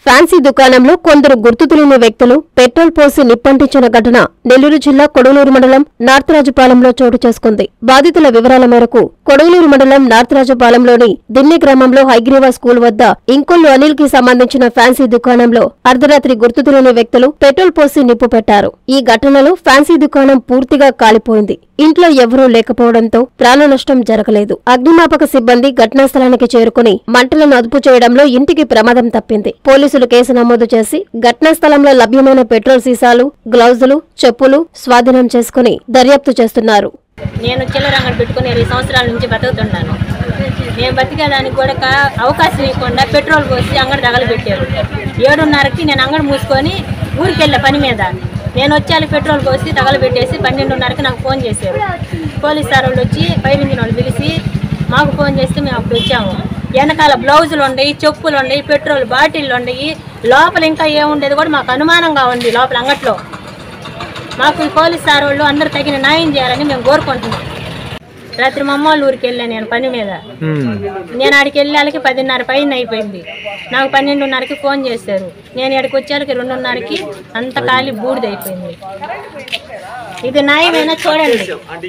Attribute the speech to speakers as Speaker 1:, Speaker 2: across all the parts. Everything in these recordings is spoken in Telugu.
Speaker 1: ఫ్యాన్సీ దుకాణంలో కొందరు గుర్తు తెలియని వ్యక్తులు పెట్రోల్ పోసి నిప్పంటించిన ఘటన నెల్లూరు జిల్లా కొడవలూరు మండలం నార్తరాజుపాలెంలో చోటు చేసుకుంది. బాధితుల వివరాల మేరకు కొడవలూరు మండలం నార్తరాజుపాలెంలోని దిన్నె గ్రామంలో హైగ్రీవా స్కూల్ వద్ద ఇంకొల్లు అనిల్ కి సంబంధించిన ఫ్యాన్సీ దుకాణంలో అర్ధరాత్రి గుర్తు తెలియని వ్యక్తులు పెట్రోల్ పోసి నిప్పు పెట్టారు. ఈ ఘటనలో ఫ్యాన్సీ దుకాణం పూర్తిగా కాలిపోయింది. ఇంట్లో ఎవరూ లేకపోవడంతో ప్రాణ నష్టం జరగలేదు. అగ్నిమాపక సిబ్బంది ఘటనా స్థలానికి చేరుకుని మంటలను అదుపు చేయడంలో ఇంటికి ప్రమాదం తప్పింది. పోలీసులు కేసు నమోదు చేసి ఘటనా స్థలంలో లభ్యమైన పెట్రోల్ సీసాలు, గ్లౌజులు, చెప్పులు స్వాధీనం చేసుకుని దర్యాప్తు చేస్తున్నారు.
Speaker 2: నేను చిల్లర అంగడి పెట్టుకుని 20 సంవత్సరాల నుంచి బతుకుతున్నాను. నేను బతికేదానికి కూడా అవకాశం ఇవ్వకుండా పెట్రోల్ పోసి అంగడి తగలబెట్టారు. 7:30కి నేను అంగడి మూసుకొని ఊరికి వెళ్ళా పని మీద. నేను వచ్చాక పెట్రోల్ పోసి తగలబెట్టేసి 12:30కి నాకు ఫోన్ చేశారు. పోలీస్ సార్ వాళ్ళు వచ్చి ఫైర్ ఇంజిన్ వాళ్ళు పిలిచి మాకు ఫోన్ చేస్తే మేము అప్పుడు వచ్చాము. వెనకాల బ్లౌజులు ఉండయి, చెప్పులు ఉండయి, పెట్రోల్ బాటిళ్ళు ఉండయి. లోపల ఇంకా ఏముండేది కూడా మాకు అనుమానంగా ఉంది. లోపల అంగట్లో మాకు పోలీస్ సార్ వాళ్ళు అందరూ తగిన న్యాయం చేయాలని మేము కోరుకుంటున్నాం. రాత్రి మా అమ్మ ఊరికి వెళ్ళాను నేను పని మీద. నేను ఆడికి వెళ్ళాలకి 10:30 పైన అయిపోయింది. నాకు 12:30కి ఫోన్ చేశారు. నేను ఇక్కడికి వచ్చేళ్ళకి 2:30కి అంత ఖాళీ బూడిదైపోయింది. ఇది న్యాయమైనా చూడండి.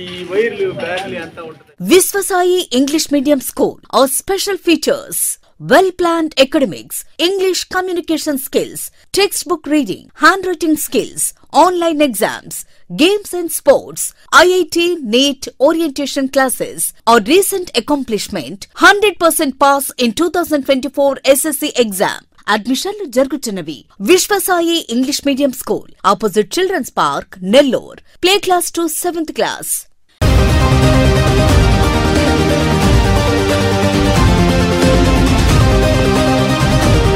Speaker 3: Viswasai English Medium School. Our special features: well-planned academics, English communication skills, textbook reading, handwriting skills, online exams, games and sports, IIT, NEET orientation classes. Our recent accomplishment: 100% pass in 2024 SSC exam. అడ్మిషన్లు జరుగుతున్నవి. Vishwasai English medium school, opposite children's park, Nellore. Play class to 7th class.